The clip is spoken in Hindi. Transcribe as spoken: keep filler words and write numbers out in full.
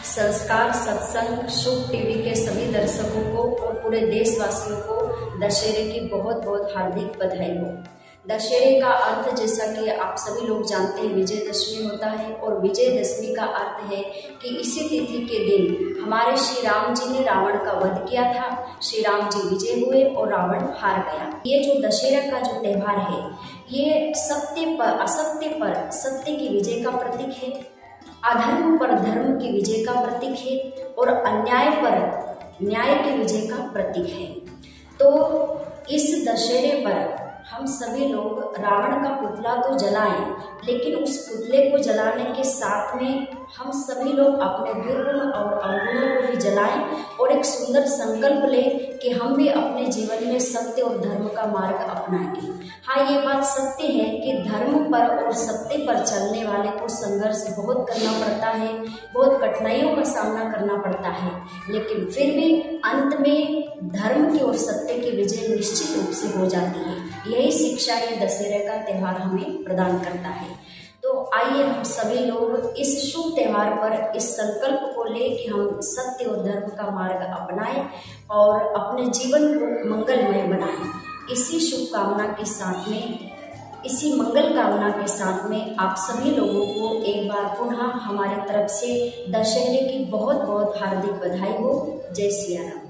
संस्कार सत्संग शुभ टीवी के सभी दर्शकों को और पूरे देशवासियों को दशहरे की बहुत बहुत हार्दिक बधाई हो। दशहरे का अर्थ जैसा कि आप सभी लोग जानते हैं विजयदशमी होता है और विजयदशमी का अर्थ है कि इसी तिथि के दिन हमारे श्री राम जी ने रावण का वध किया था। श्री राम जी विजय हुए और रावण हार गया। ये जो दशहरा का जो त्योहार है ये सत्य पर असत्य पर सत्य की विजय का प्रतीक है, अधर्म पर धर्म की विजय का प्रतीक है और अन्याय पर न्याय की विजय का प्रतीक है। तो इस दशहरे पर हम सभी लोग रावण का पुतला तो जलाएं, लेकिन उस पुतले को जलाने के साथ में हम सभी लोग अपने दुर्गुण और अवगुणों को भी जलाएं और एक सुंदर संकल्प लें कि हम भी अपने जीवन में सत्य और धर्म का मार्ग अपनाएंगे। हाँ, ये बात सत्य है कि धर्म पर और सत्य पर चलने वाले को संघर्ष बहुत करना पड़ता है, बहुत कठिनाइयों का सामना करना पड़ता है, लेकिन फिर भी अंत में धर्म की और सत्य की विजय निश्चित रूप से हो जाती है। यही शिक्षा ये दशहरे का त्यौहार हमें प्रदान करता है। तो आइए हम सभी लोग इस शुभ त्यौहार पर इस संकल्प को ले कि हम सत्य और धर्म का मार्ग अपनाएं और अपने जीवन को मंगलमय बनाएं। इसी शुभकामना के साथ में, इसी मंगल कामना के साथ में आप सभी लोगों को एक बार पुनः हमारी तरफ से दशहरे की बहुत बहुत हार्दिक बधाई हो। जय सिया राम।